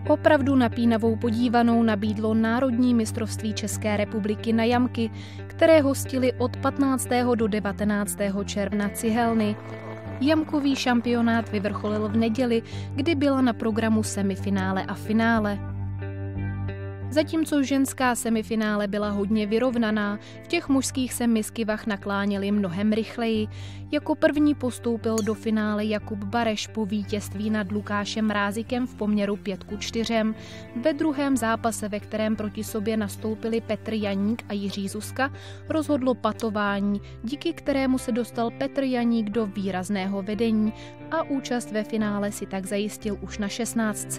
Opravdu napínavou podívanou nabídlo Národní mistrovství České republiky na jamky, které hostily od 15. do 19. června Cihelny. Jamkový šampionát vyvrcholil v neděli, kdy byla na programu semifinále a finále. Zatímco ženská semifinále byla hodně vyrovnaná, v těch mužských se misky vah nakláněly mnohem rychleji. Jako první postoupil do finále Jakub Bareš po vítězství nad Lukášem Mrázikem v poměru 5:4. Ve druhém zápase, ve kterém proti sobě nastoupili Petr Janík a Jiří Zuzka, rozhodlo patování, díky kterému se dostal Petr Janík do výrazného vedení a účast ve finále si tak zajistil už na 16.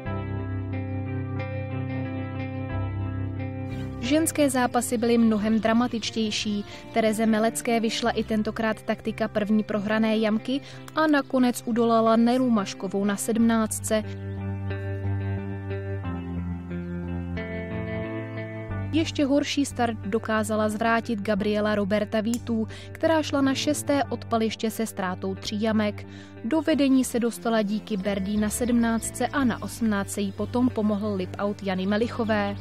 Ženské zápasy byly mnohem dramatičtější. Tereze Melecké vyšla i tentokrát taktika první prohrané jamky a nakonec udolala Nelu Maškovou na 17. Ještě horší start dokázala zvrátit Gabriela Roberta Vítů, která šla na 6. odpaliště se ztrátou 3 jamek. Do vedení se dostala díky birdie na 17. a na 18. jí potom pomohl lip-out Jany Melichové.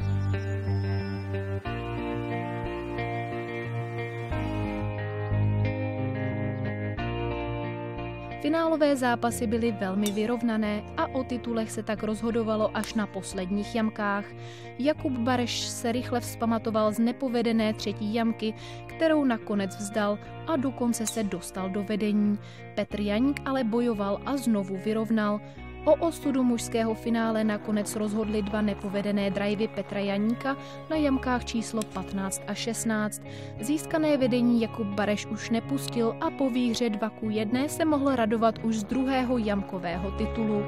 Finálové zápasy byly velmi vyrovnané a o titulech se tak rozhodovalo až na posledních jamkách. Jakub Bareš se rychle vzpamatoval z nepovedené 3. jamky, kterou nakonec vzdal a dokonce se dostal do vedení. Petr Janík ale bojoval a znovu vyrovnal. O osudu mužského finále nakonec rozhodly 2 nepovedené drivey Petra Janíka na jamkách číslo 15 a 16. Získané vedení Jakub Bareš už nepustil a po výhře 2:1 se mohl radovat už z druhého jamkového titulu.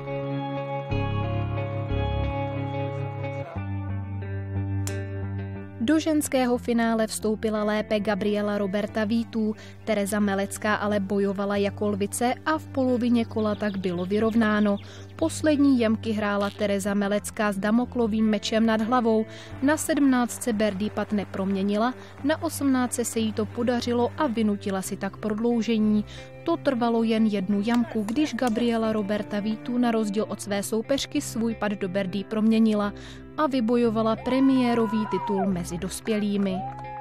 Do ženského finále vstoupila lépe Gabriela Roberta Vítů, Tereza Melecká ale bojovala jako lvice a v polovině kola tak bylo vyrovnáno. Poslední jamky hrála Tereza Melecká s damoklovým mečem nad hlavou, na 17. birdie putt neproměnila, na 18. se jí to podařilo a vynutila si tak prodloužení. To trvalo jen 1 jamku, když Gabriela Roberta Vítů na rozdíl od své soupeřky svůj putt do birdie proměnila a vybojovala premiérový titul mezi dospělými.